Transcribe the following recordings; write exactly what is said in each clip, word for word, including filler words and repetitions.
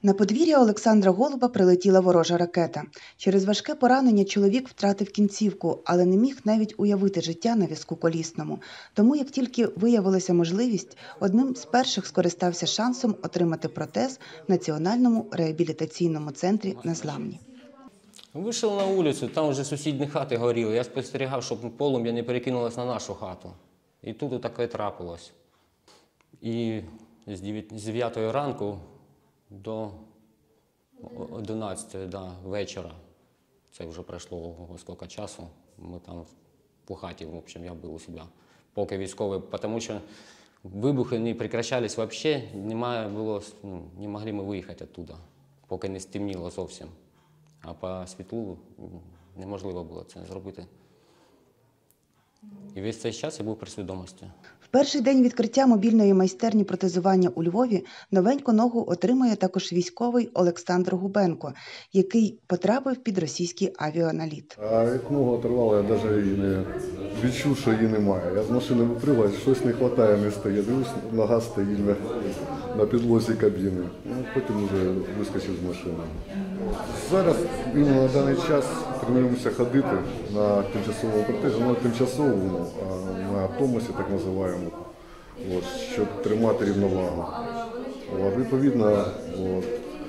На подвір'я Олександра Голуба прилетіла ворожа ракета. Через важке поранення чоловік втратив кінцівку, але не міг навіть уявити життя на візку колісному. Тому, як тільки виявилася можливість, одним з перших скористався шансом отримати протез в Національному реабілітаційному центрі «Незламні». Вийшов на вулицю, там вже сусідні хати горіли. Я спостерігав, щоб полум'я не перекинулося на нашу хату. І тут таке трапилось. І з дев'ятої ранку до одинадцятої да, вечора, це вже пройшло скільки часу, ми там по хаті, в общем, я був у себе, поки військові, тому що вибухи не прекращались взагалі, немає було, ну, не могли ми виїхати оттуда, поки не стемніло зовсім. А по світлу неможливо було це зробити. І весь цей час я був при свідомості. В перший день відкриття мобільної майстерні протезування у Львові новеньку ногу отримує також військовий Олександр Губенко, який потрапив під російський авіаналіт. А як ногу оторвало, я навіть її не відчув, що її немає. Я з машини випригав, щось не вистачає, не стає. Дивлюсь, нога стоїть на, на підлозі кабіни. Ну, потім вже вискочив з машини. Зараз іменно на даний час тренуємося ходити на тимчасовому протезі, ну, тимчасовому, на томосі, так називаємо, от, щоб тримати рівновагу. От, відповідно, от,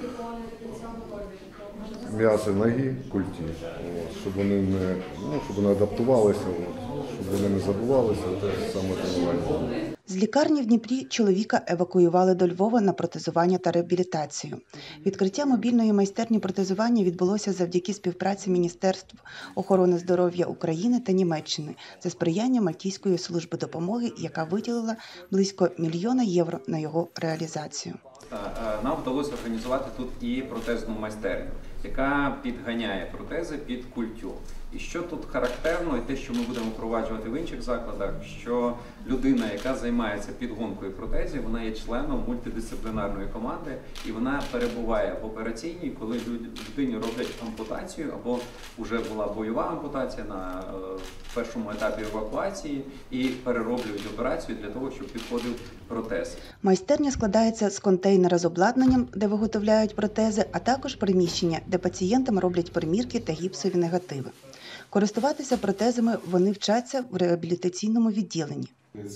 м'язи ноги, культі, от, щоб вони не, ну, щоб вони адаптувалися, от, щоб вони не забувалися, це саме тренування. З лікарні в Дніпрі чоловіка евакуювали до Львова на протезування та реабілітацію. Відкриття мобільної майстерні протезування відбулося завдяки співпраці Міністерств охорони здоров'я України та Німеччини за сприяння Мальтійської служби допомоги, яка виділила близько мільйона євро на його реалізацію. Нам вдалося організувати тут і протезну майстерню, яка підганяє протези під культю. І що тут характерно, і те, що ми будемо впроваджувати в інших закладах, що людина, яка займається підгонкою протезів, вона є членом мультидисциплінарної команди, і вона перебуває в операційній, коли людині роблять ампутацію, або вже була бойова ампутація на першому етапі евакуації, і перероблюють операцію для того, щоб підходив протез. Майстерня складається з контейнера з обладнанням, де виготовляють протези, а також приміщення, де пацієнтам роблять примірки та гіпсові негативи. Користуватися протезами вони вчаться в реабілітаційному відділенні.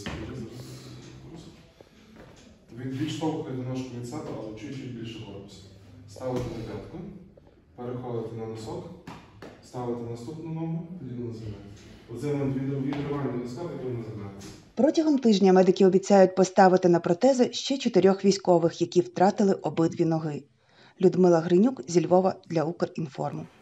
Відштовхуєте ножку від себе, але чуть-чуть більше корпусу. Ставите на п'ятку, переходите на носок, ставите наступну ногу, тоді називаєте. Оце момент відривання носка, тоді називається. Протягом тижня медики обіцяють поставити на протези ще чотирьох військових, які втратили обидві ноги. Людмила Гринюк зі Львова для Укрінформу.